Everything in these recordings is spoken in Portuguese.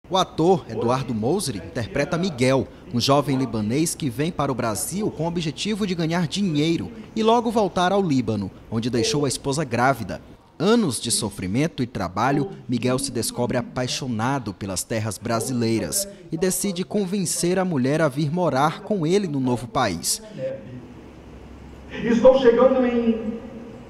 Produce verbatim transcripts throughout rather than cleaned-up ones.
O ator Eduardo Mousri interpreta Miguel, um jovem libanês que vem para o Brasil com o objetivo de ganhar dinheiro e logo voltar ao Líbano, onde deixou a esposa grávida. Anos de sofrimento e trabalho, Miguel se descobre apaixonado pelas terras brasileiras e decide convencer a mulher a vir morar com ele no novo país. Estou chegando em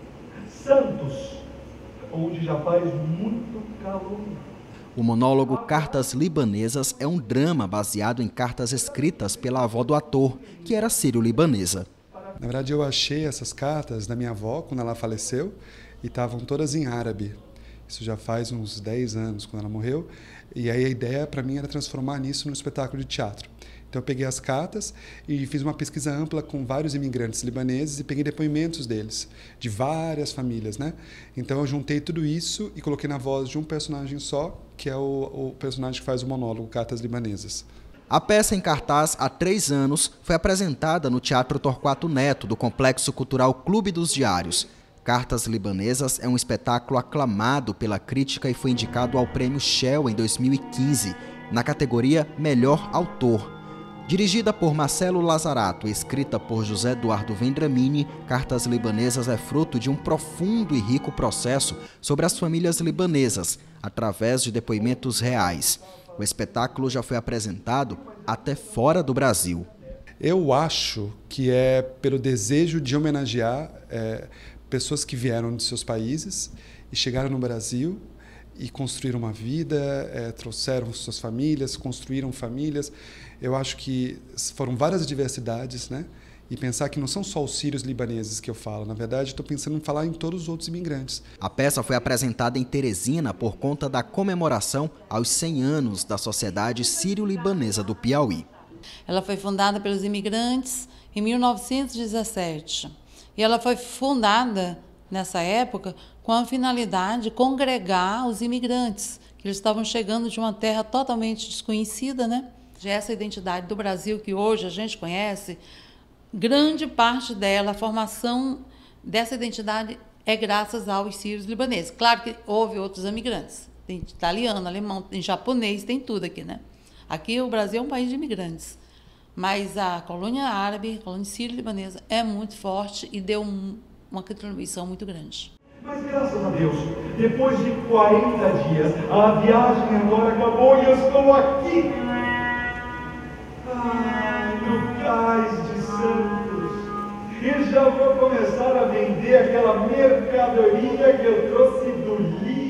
Santos, onde já faz muito calor. O monólogo Cartas Libanesas é um drama baseado em cartas escritas pela avó do ator, que era sírio-libanesa. Na verdade, eu achei essas cartas da minha avó quando ela faleceu e estavam todas em árabe. Isso já faz uns dez anos, quando ela morreu. E aí a ideia para mim era transformar nisso num espetáculo de teatro. Então eu peguei as cartas e fiz uma pesquisa ampla com vários imigrantes libaneses e peguei depoimentos deles, de várias famílias, né? Então eu juntei tudo isso e coloquei na voz de um personagem só, que é o, o personagem que faz o monólogo Cartas Libanesas. A peça, em cartaz há três anos, foi apresentada no Teatro Torquato Neto, do Complexo Cultural Clube dos Diários. Cartas Libanesas é um espetáculo aclamado pela crítica e foi indicado ao Prêmio Shell em dois mil e quinze, na categoria Melhor Autor. Dirigida por Marcelo Lazarato e escrita por José Eduardo Vendramini, Cartas Libanesas é fruto de um profundo e rico processo sobre as famílias libanesas, através de depoimentos reais. O espetáculo já foi apresentado até fora do Brasil. Eu acho que é pelo desejo de homenagear é, pessoas que vieram de seus países e chegaram no Brasil e construíram uma vida, é, trouxeram suas famílias, construíram famílias. Eu acho que foram várias diversidades, né? E pensar que não são só os sírios libaneses que eu falo. Na verdade, estou pensando em falar em todos os outros imigrantes. A peça foi apresentada em Teresina por conta da comemoração aos cem anos da Sociedade Sírio-Libanesa do Piauí. Ela foi fundada pelos imigrantes em mil novecentos e dezessete. E ela foi fundada, nessa época, com a finalidade de congregar os imigrantes, que eles estavam chegando de uma terra totalmente desconhecida, né? Essa identidade do Brasil que hoje a gente conhece, grande parte dela, a formação dessa identidade é graças aos sírios libaneses. Claro que houve outros imigrantes, tem italiano, alemão, tem japonês, tem tudo aqui, né? Aqui o Brasil é um país de imigrantes, mas a colônia árabe, a colônia sírio-libanesa é muito forte e deu um, uma contribuição muito grande. Mas graças a Deus, depois de quarenta dias, a viagem agora acabou e eu estou aqui. Ai, no Cais de Santos. E já vou começar a vender aquela mercadoria que eu trouxe do Líbano.